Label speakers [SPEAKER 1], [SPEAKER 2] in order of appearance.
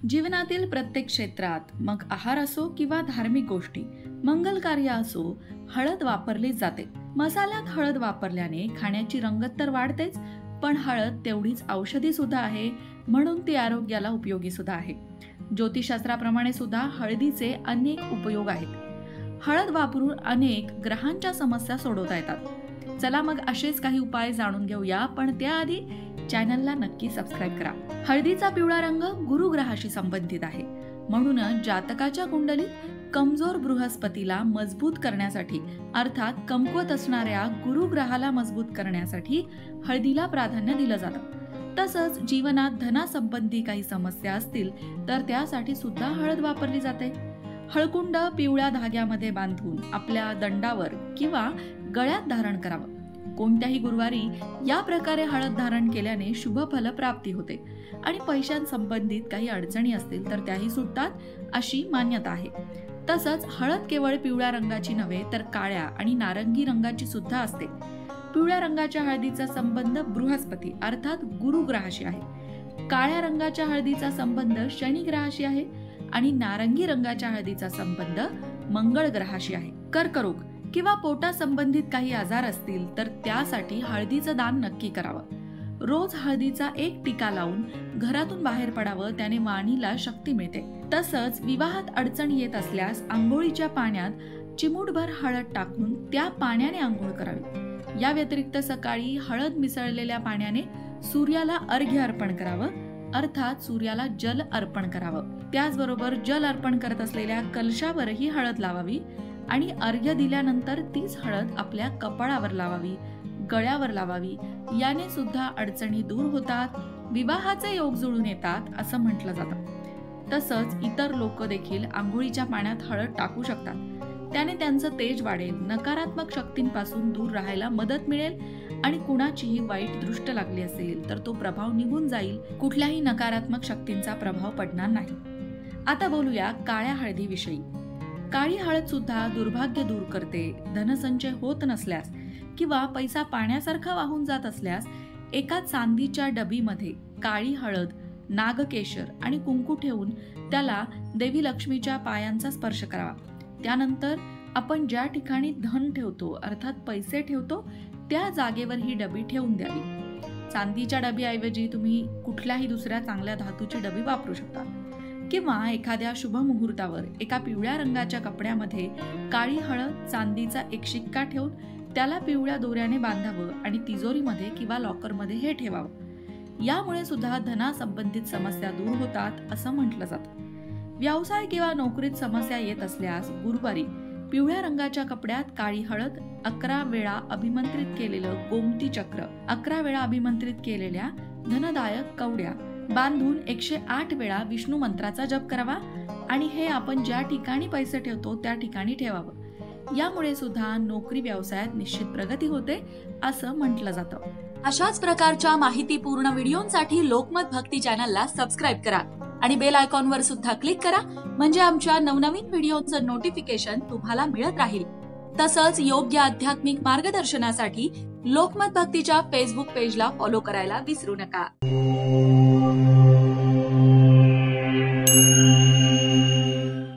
[SPEAKER 1] जीवनातील प्रत्येक क्षेत्रात, मग आहार असो किंवा धार्मिक गोष्टी, मंगल कार्य असो, हळद वापरली जाते. मसाल्यात हळद वापरल्याने खाण्याची रंगत तर वाढतेच, पण हळद तेवढीच औषधी सुद्धा आहे, म्हणून ती आरोग्याला उपयोगी सुद्धा आहे. ज्योतिषशास्त्राप्रमाणे सुद्धा हळदीचे अनेक उपयोग आहेत. हळद वापरून अनेक ग्रहांच्या समस्या सोडवता येतात. चला मग असेच काही उपाय जाणून घेऊया, पण त्याआधी चॅनलला नक्की सबस्क्राईब करा. हळदीचा पिवळा रंग गुरुग्रहाशी संबंधित आहे, म्हणूनच जातकाच्या कुंडलीत कमजोर बृहस्पतीला मजबूत करण्यासाठी, अर्थात कमकुवत असणाऱ्या गुरुग्रहाला मजबूत करण्यासाठी हळदीला प्राधान्य दिलं जातं. तसंच जीवनात धनासंबंधी काही समस्या असतील तर त्यासाठी सुद्धा हळद वापरली जाते. हळकुंड पिवळ्या धाग्यामध्ये बांधून आपल्या दंडावर किंवा गळ्यात धारण करावं. कोणत्याही गुरुवारी या प्रकारे हळद धारण केल्याने शुभ फल प्राप्ती होते आणि पैशांसंबंधित काही अडचणी असतील तर त्याही सुटतात, अशी मान्यता आहे. तसंच हळद केवळ पिवळ्या रंगाची नव्हे तर काळ्या आणि नारंगी रंगाची सुद्धा असते. पिवळ्या रंगाच्या हळदीचा संबंध बृहस्पती अर्थात गुरुग्रहाशी आहे. काळ्या रंगाच्या हळदीचा संबंध शनी ग्रहाशी आहे आणि नारंगी रंगाच्या हळदीचा संबंध मंगळ ग्रहाशी आहे. कर्करोग किंवा पोटा संबंधित काही आजार असतील तर त्यासाठी हळदीचं दान नक्की करावं. रोज हळदीचा एक टिका लावून घरातून बाहेर पडावं, त्याने वाणीला शक्ती मिळते. तसंच विवाहात अडचणी येत असल्यास आंघोळीच्या पाण्यात चिमूटभर हळद टाकून त्या पाण्याने आंघोळ करावी. या व्यतिरिक्त सकाळी हळद मिसळलेल्या पाण्याने सूर्याला अर्घ्य अर्पण करावं, अर्थात सूर्याला जल अर्पण करावं. त्याचबरोबर जल अर्पण करत असलेल्या कलशावरही हळद लावावी आणि अर्घ्य दिल्यानंतर तीच हळद आपल्या कपाळावर लावावी, गळ्यावर लावावी. याने सुद्धा अडचणी दूर होतात, विवाहाचे योग जुळून येतात असं म्हटलं जातं. तसंच इतर लोक देखील आंघोळीच्या पाण्यात हळद टाकू शकतात. त्याने त्यांचं तेज वाढेल, नकारात्मक शक्तींपासून दूर राहायला मदत मिळेल आणि कुणाचीही वाईट दृष्ट लागली असेल तर तो प्रभाव निघून जाईल. कुठल्याही नकारात्मक शक्तींचा प्रभाव पडणार नाही. आता बोलूया काळ्या हळदीविषयी. काळी हळद सुद्धा दुर्भाग्य दूर करते. धनसंचय होत नसल्यास किंवा पैसा पाण्यासारखा वाहून जात असल्यास एका चांदीच्या डबीमध्ये काळी हळद, नागकेशर आणि कुंकू ठेवून त्याला देवी लक्ष्मीच्या पायांचा स्पर्श करावा. त्यानंतर आपण ज्या ठिकाणी धन ठेवतो अर्थात पैसे ठेवतो त्या जागेवर ही डबी ठेवून द्यावी. चांदीच्या डबीऐवजी तुम्ही कुठल्याही दुसऱ्या चांगल्या धातूची डबी वापरू शकता किंवा एखाद्या शुभ मुहूर्तावर एका पिवळ्या रंगाच्या कपड्यामध्ये काळी हळद, चांदीचा एक शिक्का ठेवून त्याला पिवळ्या दोऱ्याने बांधावं आणि तिजोरीमध्ये किंवा लॉकरमध्ये हे ठेवावं. यामुळे सुद्धा धनासंबंधित समस्या दूर होतात असं म्हटलं जातं. व्यवसाय किंवा नोकरीत समस्या येत असल्यास गुरुवारी पिवळ्या रंगाच्या कपड्यात काळी हळद, 11 वेळा अभिमंत्रित केलेलं गोमती चक्र, 11 वेळा अभिमंत्रित केलेल्या धनदायक कवड्या बांधून 108 वेळा विष्णू मंत्राचा जप करावा आणि हे आपण ज्या ठिकाणी पैसे ठेवतो त्या ठिकाणी ठेवावं. यामुळे सुद्धा नोकरी व्यवसायात निश्चित प्रगती होते असं म्हटलं जातं. अशाच प्रकारच्या माहितीपूर्ण व्हिडिओंसाठी लोकमत भक्ती चॅनलला सबस्क्राईब करा आणि बेल आयकॉनवर सुद्धा क्लिक करा, म्हणजे आमच्या नवनवीन व्हिडिओचं नोटिफिकेशन तुम्हाला मिळत राहील. तसंच योग्य आध्यात्मिक मार्गदर्शनासाठी लोकमत भक्तीच्या फेसबुक पेजला फॉलो करायला विसरू नका.